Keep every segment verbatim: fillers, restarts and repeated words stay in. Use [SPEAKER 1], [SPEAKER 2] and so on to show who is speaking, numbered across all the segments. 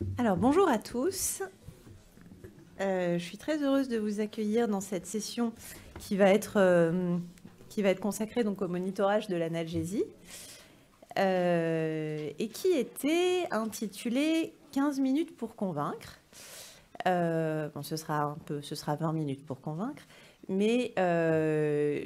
[SPEAKER 1] Alors, bonjour à tous. Euh, je suis très heureuse de vous accueillir dans cette session qui va être, euh, qui va être consacrée donc, au monitorage de l'analgésie euh, et qui était intitulée quinze minutes pour convaincre. Euh, bon, ce sera un peu, ce sera vingt minutes pour convaincre, mais euh,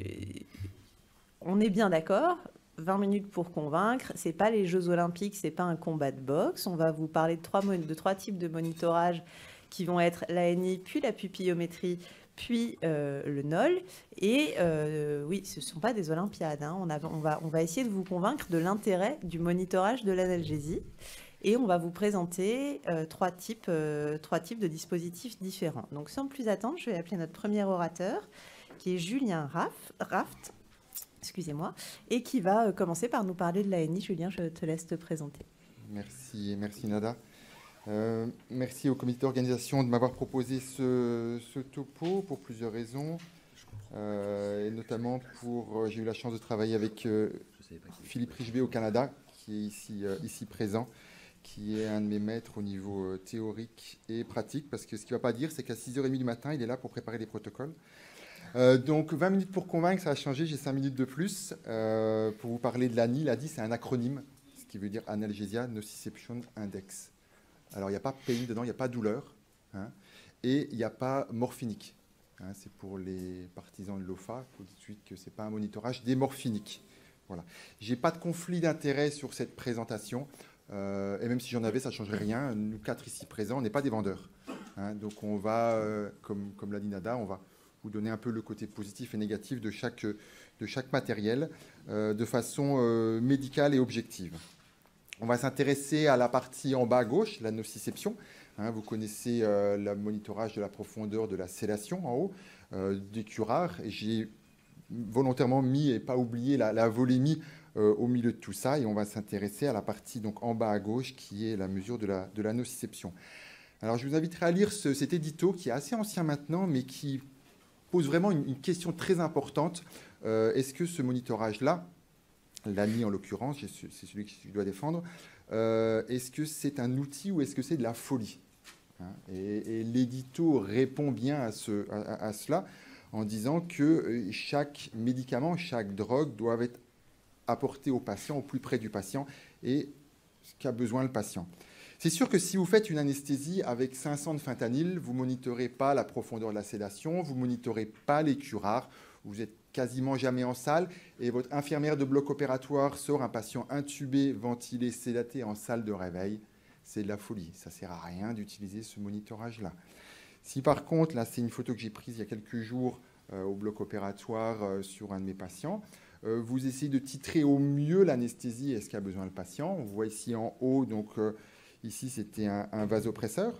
[SPEAKER 1] on est bien d'accord. vingt minutes pour convaincre, c'est pas les Jeux Olympiques, c'est pas un combat de boxe. On va vous parler de trois, de trois types de monitorage qui vont être l'A N I, puis la pupillométrie, puis euh, le N O L. Et euh, oui, ce ne sont pas des Olympiades. Hein. On, a, on, va, on va essayer de vous convaincre de l'intérêt du monitorage de l'analgésie. Et on va vous présenter euh, trois, types, euh, trois types de dispositifs différents. Donc sans plus attendre, je vais appeler notre premier orateur, qui est Julien Raff, Raft, excusez-moi, et qui va commencer par nous parler de l'A N I. Julien, je te laisse te présenter.
[SPEAKER 2] Merci, merci Nada. Euh, merci au comité d'organisation de m'avoir proposé ce, ce topo pour plusieurs raisons, euh, et notamment pour, euh, j'ai eu la chance de travailler avec euh, Philippe Richebé au Canada, qui est ici, euh, ici présent, qui est un de mes maîtres au niveau euh, théorique et pratique, parce que ce qu'il ne va pas dire, c'est qu'à six heures trente du matin, il est là pour préparer les protocoles. Euh, donc vingt minutes pour convaincre, ça a changé, j'ai cinq minutes de plus euh, pour vous parler de l'A N I. L'A N I, c'est un acronyme, ce qui veut dire Analgesia Nociception Index. Alors, il n'y a pas pain dedans, il n'y a pas douleur, hein, et il n'y a pas morphinique. Hein, c'est pour les partisans de l'O F A, il faut tout de suite que ce n'est pas un monitorage démorphinique. Voilà. Je n'ai pas de conflit d'intérêt sur cette présentation, euh, et même si j'en avais, ça ne changerait rien. Nous quatre ici présents, on n'est pas des vendeurs. Hein, donc, on va, euh, comme, comme l'a dit Nada, on va vous donner un peu le côté positif et négatif de chaque, de chaque matériel euh, de façon euh, médicale et objective. On va s'intéresser à la partie en bas à gauche, la nociception. Hein, vous connaissez euh, le monitorage de la profondeur de la sélation en haut, euh, des curares. Et j'ai volontairement mis et pas oublié la, la volémie euh, au milieu de tout ça. Et on va s'intéresser à la partie donc, en bas à gauche qui est la mesure de la, de la nociception. Alors je vous inviterai à lire ce, cet édito qui est assez ancien maintenant, mais qui pose vraiment une, une question très importante. Euh, est-ce que ce monitorage-là, l'A N I en l'occurrence, c'est celui que je dois défendre, euh, est-ce que c'est un outil ou est-ce que c'est de la folie, hein, Et, et l'édito répond bien à, ce, à, à cela en disant que chaque médicament, chaque drogue doit être apporté au patient, au plus près du patient et ce qu'a besoin le patient. C'est sûr que si vous faites une anesthésie avec cinq cents de fentanyl, vous ne monitorez pas la profondeur de la sédation, vous ne monitorez pas les curares, vous êtes quasiment jamais en salle et votre infirmière de bloc opératoire sort un patient intubé, ventilé, sédaté en salle de réveil. C'est de la folie. Ça ne sert à rien d'utiliser ce monitorage-là. Si par contre, là c'est une photo que j'ai prise il y a quelques jours euh, au bloc opératoire euh, sur un de mes patients, euh, vous essayez de titrer au mieux l'anesthésie et ce qu'a besoin le patient. On voit ici en haut, donc euh, ici c'était un, un vasopresseur,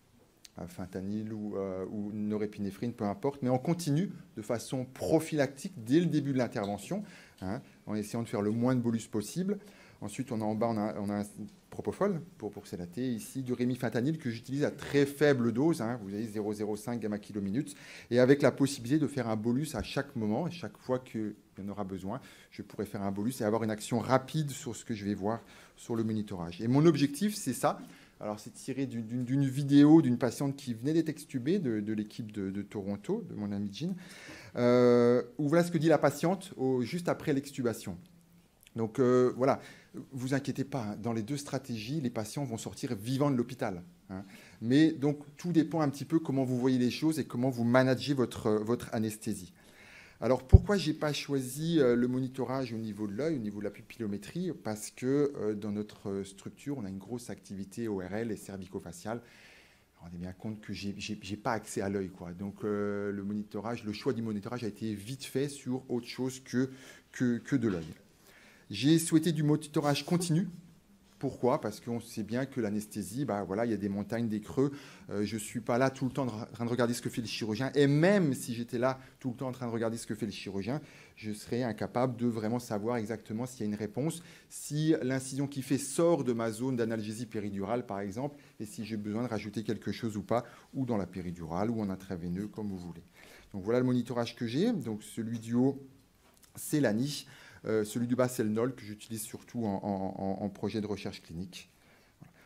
[SPEAKER 2] fentanyl ou, euh, ou norépinéphrine, peu importe, mais on continue de façon prophylactique dès le début de l'intervention, hein, en essayant de faire le moins de bolus possible. Ensuite, on a en bas, on a, on a un propofol pour, pour sédater. Ici, du rémifentanyl que j'utilise à très faible dose, hein, vous avez zéro virgule zéro cinq gamma kilominutes, et avec la possibilité de faire un bolus à chaque moment, et chaque fois qu'il y en aura besoin, je pourrais faire un bolus et avoir une action rapide sur ce que je vais voir sur le monitorage. Et mon objectif, c'est ça. Alors, c'est tiré d'une vidéo d'une patiente qui venait d'être extubée de, de l'équipe de, de Toronto, de mon ami Jean, euh, où voilà ce que dit la patiente au, juste après l'extubation. Donc, euh, voilà, vous inquiétez pas, hein, dans les deux stratégies, les patients vont sortir vivants de l'hôpital. Hein. Mais donc, tout dépend un petit peu comment vous voyez les choses et comment vous managez votre, votre anesthésie. Alors, pourquoi je n'ai pas choisi euh, le monitorage au niveau de l'œil, au niveau de la pupillométrie? Parce que euh, dans notre structure, on a une grosse activité O R L et cervico-faciale. On est bien compte que je n'ai pas accès à l'œil, quoi. Donc, euh, le monitorage, le choix du monitorage a été vite fait sur autre chose que, que, que de l'œil. J'ai souhaité du monitorage continu. Pourquoi? Parce qu'on sait bien que l'anesthésie, bah voilà, il y a des montagnes, des creux. Euh, je ne suis pas là tout le temps en train de regarder ce que fait le chirurgien. Et même si j'étais là tout le temps en train de regarder ce que fait le chirurgien, je serais incapable de vraiment savoir exactement s'il y a une réponse, si l'incision qui fait sort de ma zone d'analgésie péridurale, par exemple, et si j'ai besoin de rajouter quelque chose ou pas, ou dans la péridurale, ou en intraveineux, comme vous voulez. Donc voilà le monitorage que j'ai. Donc celui du haut, c'est l'A N I. Euh, celui du bas, c'est le N O L, que j'utilise surtout en, en, en projet de recherche clinique.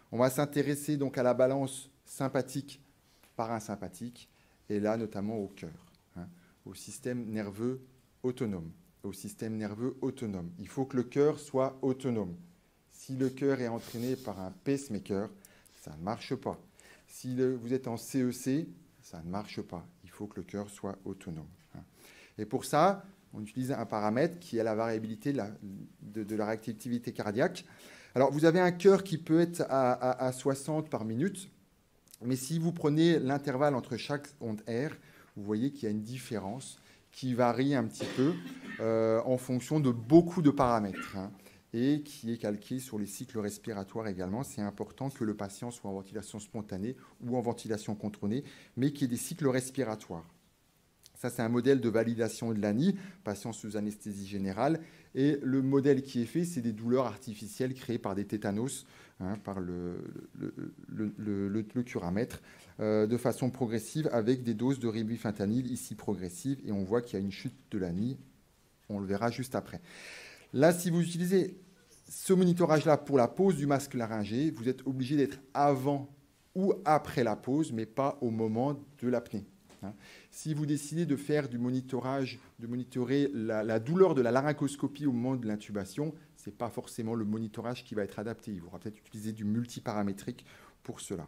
[SPEAKER 2] On va s'intéresser donc à la balance sympathique parasympathique, et là notamment au cœur, hein, au système nerveux autonome. Au système nerveux autonome. Il faut que le cœur soit autonome. Si le cœur est entraîné par un pacemaker, ça ne marche pas. Si le, vous êtes en C E C, ça ne marche pas. Il faut que le cœur soit autonome. Et pour ça, on utilise un paramètre qui est la variabilité de la, de, de la réactivité cardiaque. Alors, vous avez un cœur qui peut être à, à, à soixante par minute, mais si vous prenez l'intervalle entre chaque onde R, vous voyez qu'il y a une différence qui varie un petit peu euh, en fonction de beaucoup de paramètres, hein, et qui est calqué sur les cycles respiratoires également. C'est important que le patient soit en ventilation spontanée ou en ventilation contrôlée, mais qu'il y ait des cycles respiratoires. Ça, c'est un modèle de validation de l'A N I, patient sous anesthésie générale. Et le modèle qui est fait, c'est des douleurs artificielles créées par des tétanos, hein, par le, le, le, le, le, le curamètre, euh, de façon progressive avec des doses de ribufentanil ici progressives. Et on voit qu'il y a une chute de l'A N I. On le verra juste après. Là, si vous utilisez ce monitorage-là pour la pose du masque laryngé, vous êtes obligé d'être avant ou après la pose, mais pas au moment de l'apnée. Hein. Si vous décidez de faire du monitorage, de monitorer la, la douleur de la laryngoscopie au moment de l'intubation, ce n'est pas forcément le monitorage qui va être adapté. Il faudra peut-être utiliser du multiparamétrique pour cela.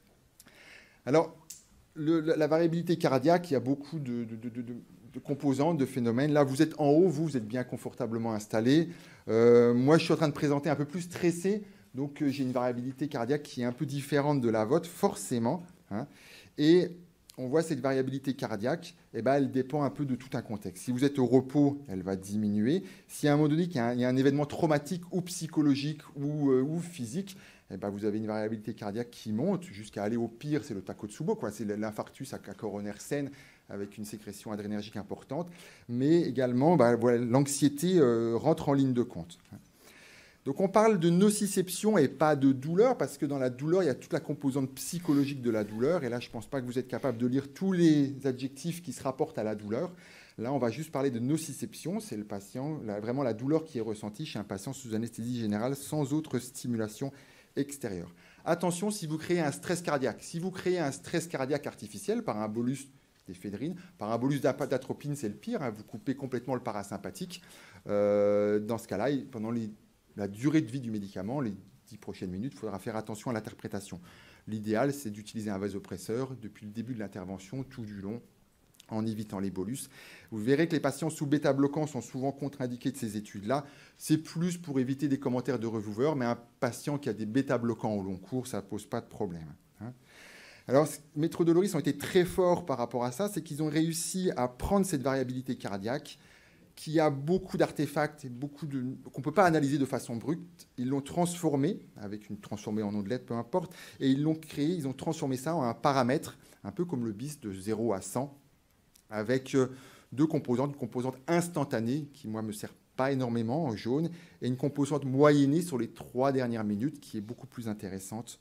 [SPEAKER 2] Alors, le, la, la variabilité cardiaque, il y a beaucoup de, de, de, de, de composantes, de phénomènes. Là, vous êtes en haut, vous, vous êtes bien confortablement installé. Euh, moi, je suis en train de présenter un peu plus stressé, donc euh, j'ai une variabilité cardiaque qui est un peu différente de la vôtre, forcément. Hein. Et on voit cette variabilité cardiaque, eh ben, elle dépend un peu de tout un contexte. Si vous êtes au repos, elle va diminuer. Si à un moment donné, il y a un, il y a un événement traumatique ou psychologique ou, euh, ou physique, eh ben, vous avez une variabilité cardiaque qui monte jusqu'à aller au pire, c'est le Takotsubo, quoi. C'est l'infarctus à coronaire saine avec une sécrétion adrénergique importante. Mais également, ben, voilà, l'anxiété euh, rentre en ligne de compte. Donc on parle de nociception et pas de douleur, parce que dans la douleur, il y a toute la composante psychologique de la douleur. Et là, je ne pense pas que vous êtes capable de lire tous les adjectifs qui se rapportent à la douleur. Là, on va juste parler de nociception. C'est le patient, la, vraiment la douleur qui est ressentie chez un patient sous anesthésie générale sans autre stimulation extérieure. Attention, si vous créez un stress cardiaque, si vous créez un stress cardiaque artificiel par un bolus d'éphédrine, par un bolus d'atropine, c'est le pire. Hein, vous coupez complètement le parasympathique. Euh, dans ce cas-là, pendant les la durée de vie du médicament, les dix prochaines minutes, il faudra faire attention à l'interprétation. L'idéal, c'est d'utiliser un vasopresseur depuis le début de l'intervention, tout du long, en évitant les bolus. Vous verrez que les patients sous bêta-bloquants sont souvent contre-indiqués de ces études-là. C'est plus pour éviter des commentaires de reviewers, mais un patient qui a des bêta-bloquants au long cours, ça ne pose pas de problème. Hein. Alors, Metro Doloris ont été très forts par rapport à ça, c'est qu'ils ont réussi à prendre cette variabilité cardiaque, qui a beaucoup d'artefacts et beaucoup de qu'on ne peut pas analyser de façon brute. Ils l'ont transformé, avec une transformée en ondelette, peu importe, et ils l'ont créé, ils ont transformé ça en un paramètre, un peu comme le B I S de zéro à cent, avec deux composantes, une composante instantanée, qui, moi, ne me sert pas énormément, en jaune, et une composante moyennée sur les trois dernières minutes, qui est beaucoup plus intéressante.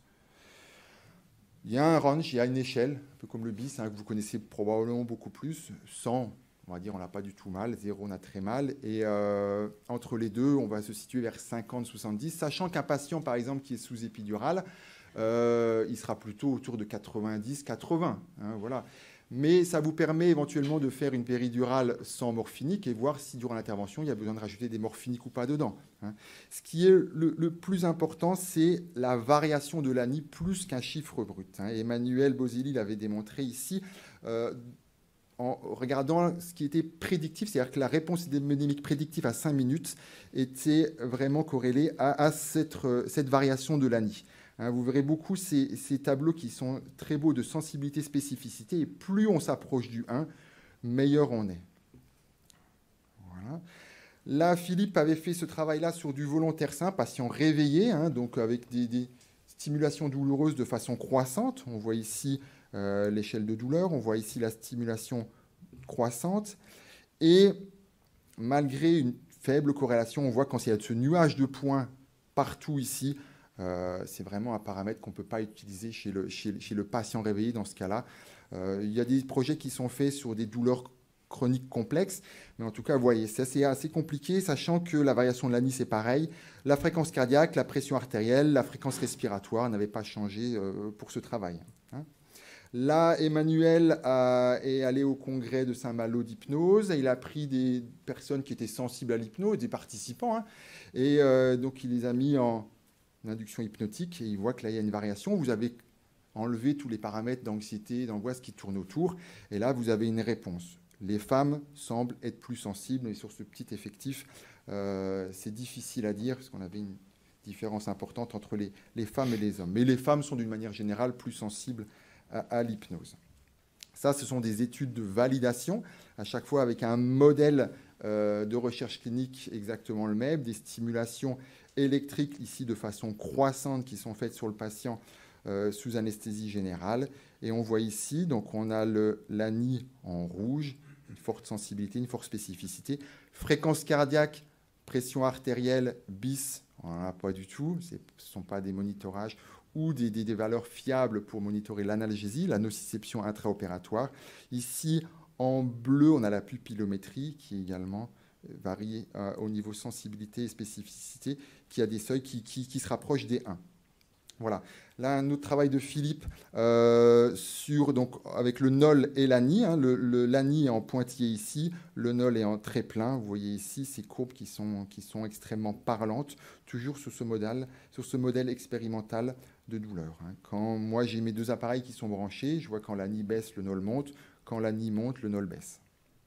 [SPEAKER 2] Il y a un range, il y a une échelle, un peu comme le B I S, hein, que vous connaissez probablement beaucoup plus, cent. On va dire on n'a pas du tout mal, zéro on a très mal. Et euh, entre les deux, on va se situer vers cinquante soixante-dix, sachant qu'un patient, par exemple, qui est sous épidurale, euh, il sera plutôt autour de quatre-vingt-dix quatre-vingts. Hein, voilà. Mais ça vous permet éventuellement de faire une péridurale sans morphinique et voir si, durant l'intervention, il y a besoin de rajouter des morphiniques ou pas dedans. Hein. Ce qui est le, le plus important, c'est la variation de l'A N I plus qu'un chiffre brut. Hein. Emmanuel Bosilli l'avait démontré ici. Euh, en regardant ce qui était prédictif, c'est-à-dire que la réponse hémodynamique prédictive à cinq minutes était vraiment corrélée à, à cette, cette variation de l'A N I. Hein, vous verrez beaucoup ces, ces tableaux qui sont très beaux de sensibilité, spécificité, et plus on s'approche du un, meilleur on est. Voilà. Là, Philippe avait fait ce travail-là sur du volontaire sain, patient réveillé, hein, donc avec des, des stimulations douloureuses de façon croissante. On voit ici Euh, l'échelle de douleur, on voit ici la stimulation croissante, et malgré une faible corrélation, on voit quand il y a ce nuage de points partout ici, euh, c'est vraiment un paramètre qu'on ne peut pas utiliser chez le, chez, chez le patient réveillé dans ce cas-là. Euh, il y a des projets qui sont faits sur des douleurs chronique complexe, mais en tout cas, vous voyez, c'est assez, assez compliqué, sachant que la variation de l'A N I, c'est pareil. La fréquence cardiaque, la pression artérielle, la fréquence respiratoire n'avaient pas changé euh, pour ce travail. Hein. Là, Emmanuel a, est allé au congrès de Saint-Malo d'hypnose. Il a pris des personnes qui étaient sensibles à l'hypnose, des participants, hein, et euh, donc il les a mis en induction hypnotique, et il voit que là, il y a une variation. Vous avez enlevé tous les paramètres d'anxiété, d'angoisse qui tournent autour, et là, vous avez une réponse. Les femmes semblent être plus sensibles, et sur ce petit effectif, euh, c'est difficile à dire, parce qu'on avait une différence importante entre les, les femmes et les hommes. Mais les femmes sont d'une manière générale plus sensibles à, à l'hypnose. Ça, ce sont des études de validation, à chaque fois avec un modèle euh, de recherche clinique exactement le même, des stimulations électriques ici de façon croissante qui sont faites sur le patient euh, sous anesthésie générale. Et on voit ici, donc on a l'A N I en rouge, une forte sensibilité, une forte spécificité. Fréquence cardiaque, pression artérielle, bis, on n'en a pas du tout, ce ne sont pas des monitorages ou des, des, des valeurs fiables pour monitorer l'analgésie, la nociception intraopératoire. Ici, en bleu, on a la pupillométrie qui également varie euh, au niveau sensibilité et spécificité, qui a des seuils qui, qui, qui se rapprochent des un. Voilà. Là, un autre travail de Philippe euh, sur, donc, avec le N O L et l'A N I. Hein, le, le, l'A N I est en pointillé ici, le N O L est en très plein. Vous voyez ici ces courbes qui sont, qui sont extrêmement parlantes, toujours sur ce modèle, sur ce modèle expérimental de douleur. Hein. Quand moi, j'ai mes deux appareils qui sont branchés, je vois quand l'A N I baisse, le N O L monte. Quand l'A N I monte, le N O L baisse.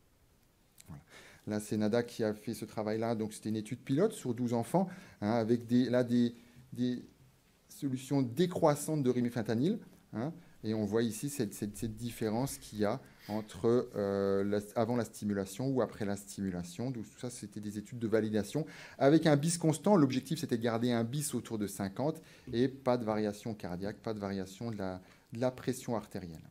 [SPEAKER 2] Voilà. Là, c'est Nada qui a fait ce travail-là. Donc, c'était une étude pilote sur douze enfants, hein, avec des, là, des... des solution décroissante de rimifentanil. Hein, et on voit ici cette, cette, cette différence qu'il y a entre euh, la, avant la stimulation ou après la stimulation. Donc, tout ça, c'était des études de validation. Avec un bis constant, l'objectif, c'était de garder un bis autour de cinquante et pas de variation cardiaque, pas de variation de la, de la pression artérielle.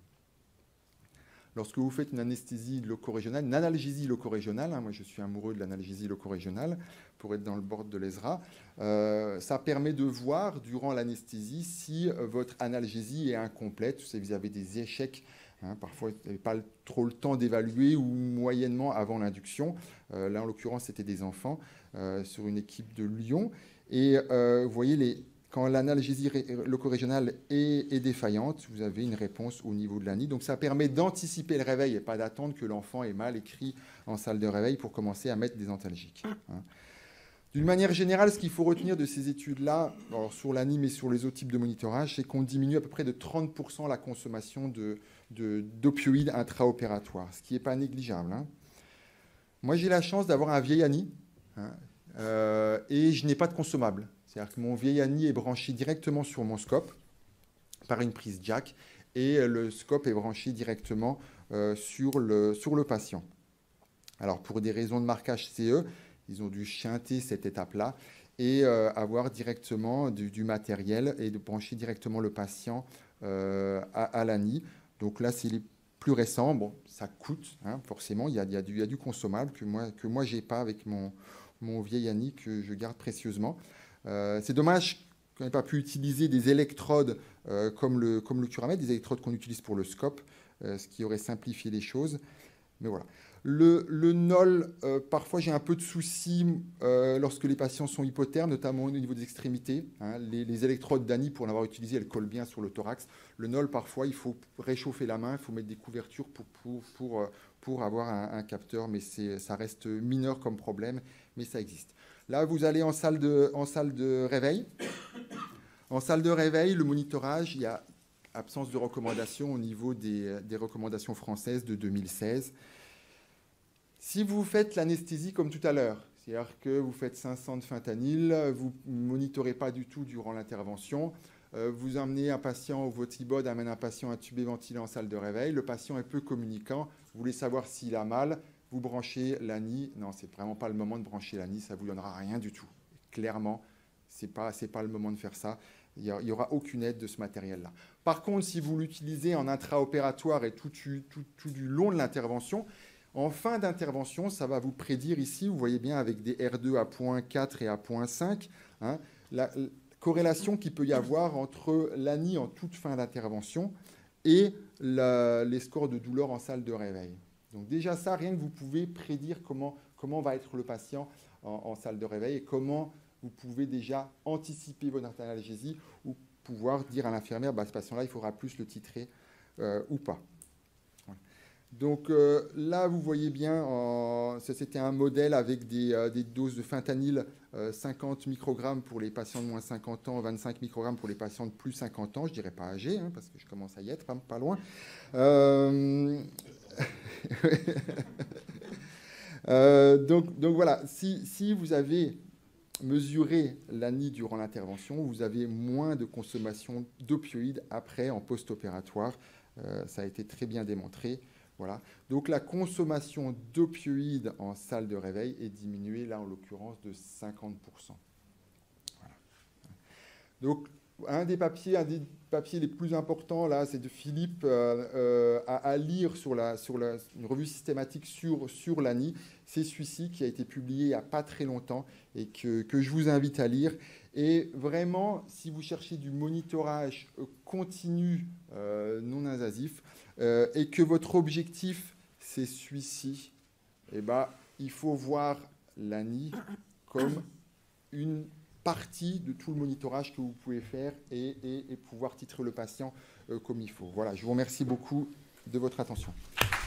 [SPEAKER 2] Lorsque vous faites une anesthésie locorégionale, une analgésie locorégionale, hein, moi je suis amoureux de l'analgésie locorégionale pour être dans le board de l'E S R A, euh, ça permet de voir durant l'anesthésie si euh, votre analgésie est incomplète, si vous avez des échecs, hein, parfois vous n'avez pas trop le temps d'évaluer ou moyennement avant l'induction. Euh, là en l'occurrence c'était des enfants euh, sur une équipe de Lyon. Et euh, vous voyez les... Quand l'analgésie locorégionale est, est défaillante, vous avez une réponse au niveau de l'A N I. Donc, ça permet d'anticiper le réveil et pas d'attendre que l'enfant ait mal écrit en salle de réveil pour commencer à mettre des antalgiques. Hein. D'une manière générale, ce qu'il faut retenir de ces études-là, alors sur l'A N I mais sur les autres types de monitorage, c'est qu'on diminue à peu près de trente pour cent la consommation de, de, d'opioïdes intraopératoires, ce qui n'est pas négligeable. Hein. Moi, j'ai la chance d'avoir un vieil A N I hein, euh, et je n'ai pas de consommable. C'est-à-dire que mon vieil A N I est branché directement sur mon scope par une prise jack et le scope est branché directement euh, sur, le, sur le patient. Alors, pour des raisons de marquage C E, ils ont dû chanter cette étape-là et euh, avoir directement du, du matériel et de brancher directement le patient euh, à, à l'A N I. Donc là, c'est les plus récents. Bon, ça coûte, hein, forcément. Il y a, il y a du, il y a du consommable que moi, que moi je n'ai pas avec mon, mon vieil A N I que je garde précieusement. Euh, c'est dommage qu'on n'ait pas pu utiliser des électrodes euh, comme le, comme le curamètre, des électrodes qu'on utilise pour le scope, euh, ce qui aurait simplifié les choses. Mais voilà. Le, le N O L, euh, parfois j'ai un peu de soucis euh, lorsque les patients sont hypothermes, notamment au niveau des extrémités. Hein. Les, les électrodes d'A N I, pour l'avoir utilisé, elles collent bien sur le thorax. Le N O L, parfois, il faut réchauffer la main, il faut mettre des couvertures pour, pour, pour, pour avoir un, un capteur, mais ça reste mineur comme problème, mais ça existe. Là, vous allez en salle de, en salle de réveil. En salle de réveil, le monitorage, il y a absence de recommandation au niveau des, des recommandations françaises de deux mille seize. Si vous faites l'anesthésie comme tout à l'heure, c'est-à-dire que vous faites cinq cents de fentanyl, vous ne monitorez pas du tout durant l'intervention, euh, vous emmenez un patient, ou votre I-B O D amène un patient intubé ventilé en salle de réveil, le patient est peu communicant, vous voulez savoir s'il a mal, vous branchez l'A N I. Non, ce n'est vraiment pas le moment de brancher l'A N I, ça ne vous donnera rien du tout. Clairement, ce n'est pas, c'est pas le moment de faire ça. Il n'y aura aucune aide de ce matériel-là. Par contre, si vous l'utilisez en intraopératoire et tout, tout, tout du long de l'intervention, en fin d'intervention, ça va vous prédire ici, vous voyez bien avec des R deux à zéro virgule quatre et à zéro virgule cinq, hein, la, la corrélation qu'il peut y avoir entre l'A N I en toute fin d'intervention et la, les scores de douleur en salle de réveil. Donc déjà ça, rien que vous pouvez prédire comment, comment va être le patient en, en salle de réveil et comment vous pouvez déjà anticiper votre analgésie ou pouvoir dire à l'infirmière, bah, ce patient-là, il faudra plus le titrer euh, ou pas. Voilà. Donc euh, là, vous voyez bien, en, c'était un modèle avec des, euh, des doses de fentanyl, euh, cinquante microgrammes pour les patients de moins cinquante ans, vingt-cinq microgrammes pour les patients de plus cinquante ans, je ne dirais pas âgés, hein, parce que je commence à y être, pas, pas loin. Euh... euh, donc, donc voilà, si, si vous avez mesuré l'A N I durant l'intervention, vous avez moins de consommation d'opioïdes après, en post-opératoire. Euh, ça a été très bien démontré. Voilà. Donc la consommation d'opioïdes en salle de réveil est diminuée, là en l'occurrence, de cinquante pour cent. Voilà. Donc un des papiers, un des papiers les plus importants, là, c'est de Philippe euh, euh, à, à lire sur, la, sur la, une revue systématique sur, sur l'A N I. C'est celui-ci qui a été publié il n'y a pas très longtemps et que, que je vous invite à lire. Et vraiment, si vous cherchez du monitorage continu euh, non invasif euh, et que votre objectif, c'est celui-ci, eh ben, il faut voir l'A N I comme une partie de tout le monitorage que vous pouvez faire et, et, et pouvoir titrer le patient euh, comme il faut. Voilà, je vous remercie beaucoup de votre attention.